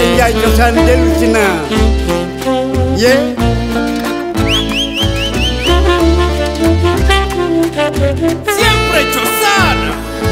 Bayi cosaan dellu si na ye siempre cosaan.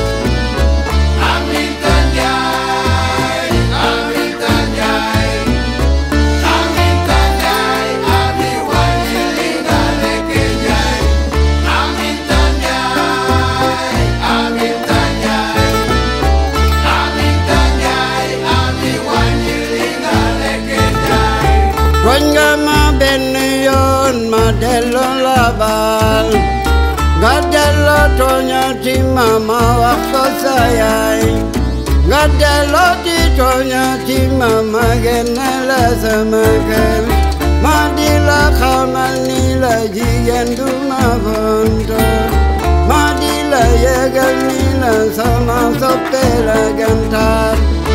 Wangama benion madelo labal gadelo tonya ti mama waktu sayai gadelo ti tonya ti mama genela samakan madila khamanila jigendu mavonto madila yeganila sama sopela gantar.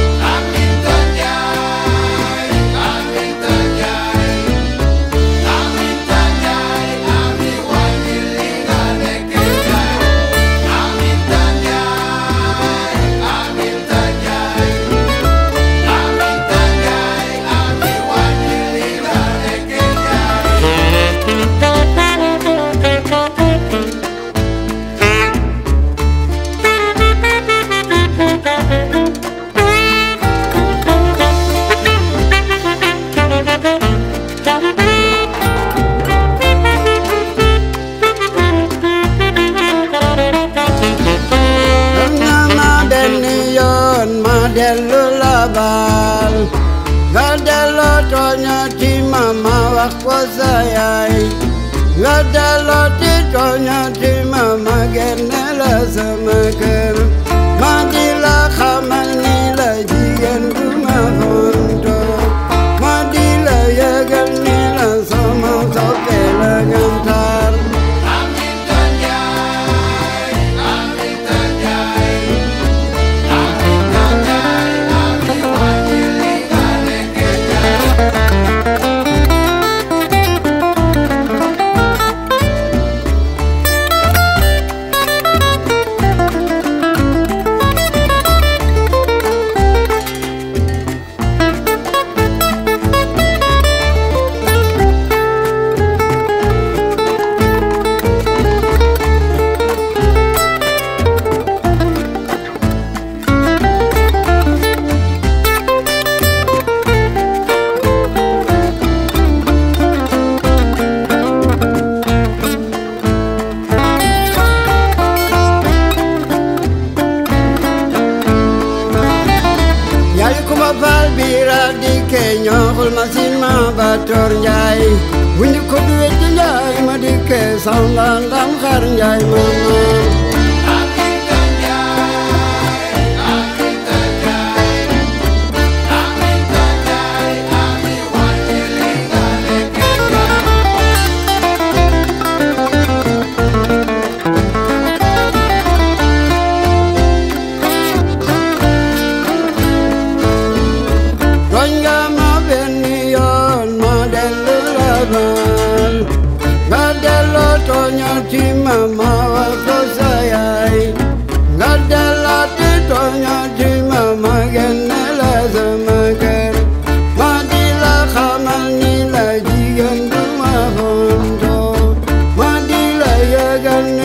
Gadelo labal gadelo tonya ti mama waktu sayai gadelo ti tonya ti mama genela samakan madila khamanila jigen rumah honto madila yeganila sama sopela gantar. Bira di Kenya hol masin ma bator jai bunyi ko duwe jai ma di ke sangan dam khar jai mama. Gadelo tonya ti mama waktu sayai gadelo ti tonya ti mama genela samakan madila khamanila jigen rumah honto madila yegan